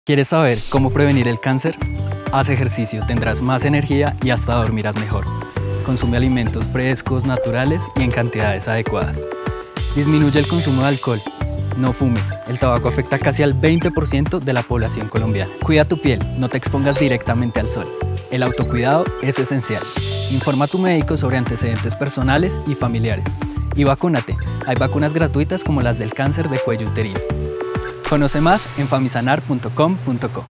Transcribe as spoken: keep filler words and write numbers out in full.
¿Quieres saber cómo prevenir el cáncer? Haz ejercicio, tendrás más energía y hasta dormirás mejor. Consume alimentos frescos, naturales y en cantidades adecuadas. Disminuye el consumo de alcohol. No fumes, el tabaco afecta casi al veinte por ciento de la población colombiana. Cuida tu piel, no te expongas directamente al sol. El autocuidado es esencial. Informa a tu médico sobre antecedentes personales y familiares. Y vacúnate, hay vacunas gratuitas como las del cáncer de cuello uterino. Conoce más en famisanar punto com punto co.